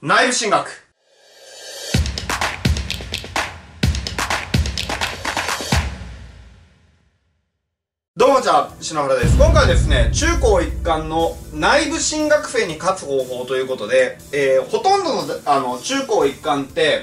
内部進学。どうもじゃあ、篠原です。今回はですね、中高一貫の内部進学生に勝つ方法ということで、ほとんどの、中高一貫って、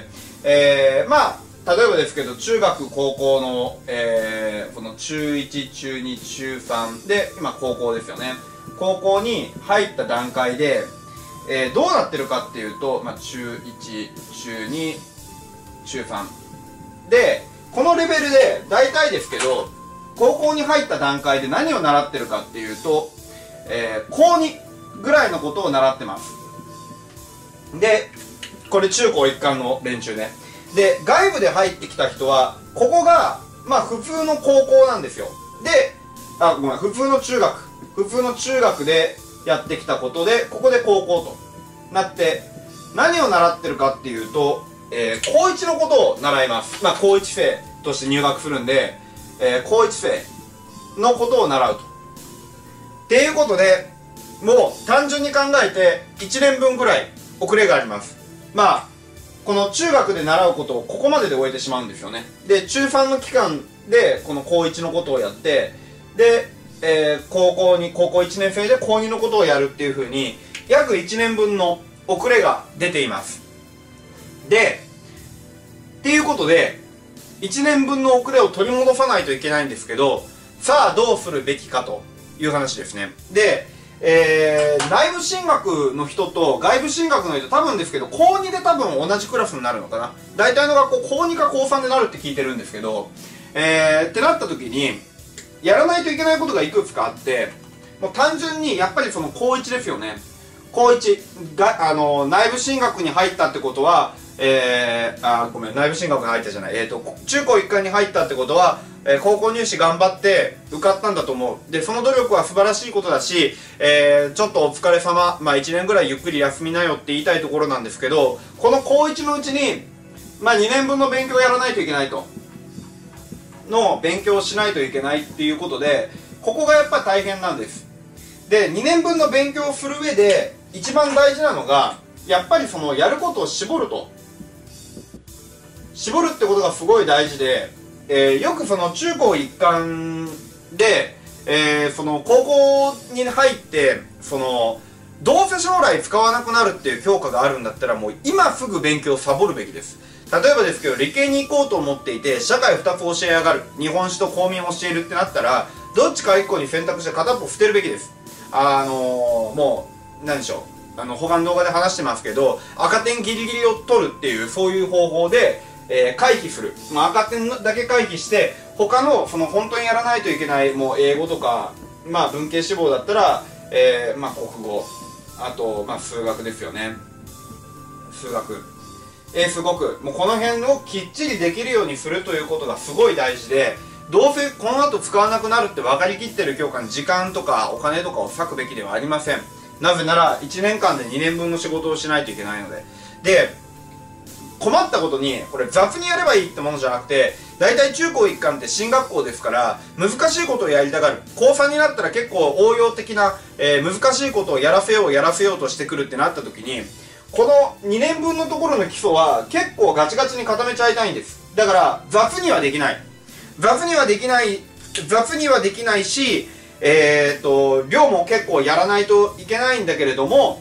まあ、例えばですけど、中学、高校の、この中1、中2、中3で、今高校ですよね。高校に入った段階で、どうなってるかっていうと、まあ、中1、中2、中3。で、このレベルで、大体ですけど、高校に入った段階で何を習ってるかっていうと、高2ぐらいのことを習ってます。で、これ中高一貫の連中ね。で、外部で入ってきた人は、ここが、まあ普通の高校なんですよ。で、ごめん、普通の中学でやってきたことで、ここで高校となって、何を習ってるかっていうと、高1のことを習います。まあ高1生として入学するんで、高1生のことを習うと。っていうことで、もう単純に考えて1年分ぐらい遅れがあります。まあ、この中学で習うことをここまでで終えてしまうんですよね。で、中3の期間でこの高1のことをやって、で、高校1年生で高2のことをやるっていう風に、約1年分の遅れが出ています。で、っていうことで、1年分の遅れを取り戻さないといけないんですけど、さあどうするべきかという話ですね。で、内部進学の人と外部進学の人、多分ですけど、高2で多分同じクラスになるのかな。大体の学校、高2か高3でなるって聞いてるんですけど、ってなった時に、やらないといけないことがいくつかあって、もう単純にやっぱりその高1ですよね。高1が、内部進学に入ったってことは、ごめん、内部進学に入ったじゃない。中高一貫に入ったってことは、高校入試頑張って受かったんだと思う。で、その努力は素晴らしいことだし、ちょっとお疲れ様、まあ1年ぐらいゆっくり休みなよって言いたいところなんですけど、この高1のうちに、まあ2年分の勉強をやらないといけないと。の勉強をしないといけないっていうことで、ここがやっぱ大変なんです。で、2年分の勉強をする上で、一番大事なのが、やっぱりそのやることを絞ると。絞るってことがすごい大事で、よくその中高一貫で、その高校に入って、その、どうせ将来使わなくなるっていう教科があるんだったらもう今すぐ勉強をサボるべきです。例えばですけど、理系に行こうと思っていて、社会2つ教えやがる。日本史と公民を教えるってなったら、どっちか1個に選択して片っぽ捨てるべきです。もう、何でしょう。他の動画で話してますけど、赤点ギリギリを取るっていう、そういう方法で、回避する。まあ、赤点だけ回避して、他の、その本当にやらないといけない、もう英語とか、まあ文系志望だったら、まあ国語、あと、まあ数学ですよね。数学。すごく、もうこの辺をきっちりできるようにするということがすごい大事で、どうせこの後使わなくなるって分かりきってる教科に時間とかお金とかを割くべきではありません。なぜなら、1年間で2年分の仕事をしないといけないので。で、困ったことに、これ雑にやればいいってものじゃなくて、大体中高一貫って進学校ですから、難しいことをやりたがる。高3になったら結構応用的な、難しいことをやらせようとしてくるってなった時に、この2年分のところの基礎は結構ガチガチに固めちゃいたいんです。だから雑にはできない。雑にはできないし、量も結構やらないといけないんだけれども、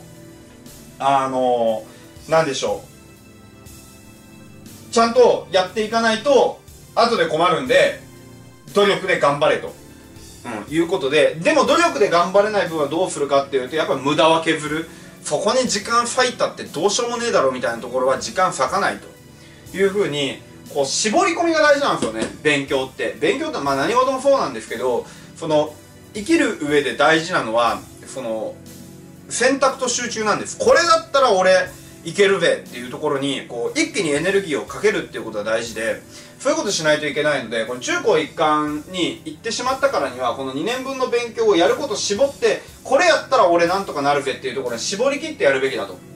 なんでしょう。ちゃんとやっていかないと、後で困るんで、努力で頑張れと。いうことで、でも努力で頑張れない分はどうするかっていうと、やっぱり無駄は削る。そこに時間割いたってどうしようもねえだろみたいなところは時間割かないというふうに、こう絞り込みが大事なんですよね、勉強って。勉強ってまあ何事もそうなんですけど、その、生きる上で大事なのは、その、選択と集中なんです。これだったら俺、いけるべっていうところに、こう、一気にエネルギーをかけるっていうことが大事で、そういうことしないといけないので、この中高一貫に行ってしまったからには、この2年分の勉強をやることを絞って、これやったら俺なんとかなるぜっていうところに絞り切ってやるべきだと。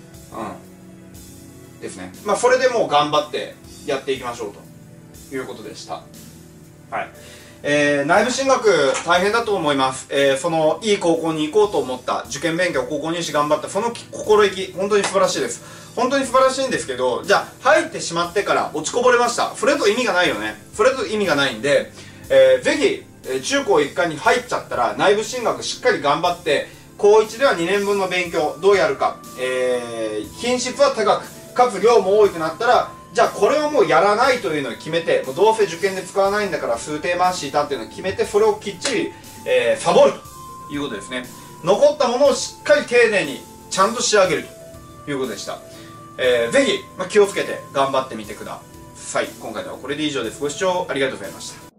ですね。まあ、それでもう頑張ってやっていきましょうということでした。はい。 内部進学大変だと思います。そのいい高校に行こうと思った受験勉強、高校入試頑張ったその心意気、本当に素晴らしいです。本当に素晴らしいんですけど、じゃあ入ってしまってから落ちこぼれました。それだと意味がないよね。それだと意味がないんで、ぜひ中高一貫に入っちゃったら内部進学しっかり頑張って、高1では2年分の勉強どうやるか、品質は高くかつ量も多くなったら、じゃあこれはもうやらないというのを決めて、もうどうせ受験で使わないんだから数定マンシーだっていうのを決めて、それをきっちり、サボるということですね。残ったものをしっかり丁寧にちゃんと仕上げるということでした。ぜひ、気をつけて頑張ってみてください。今回ではこれで以上です。ご視聴ありがとうございました。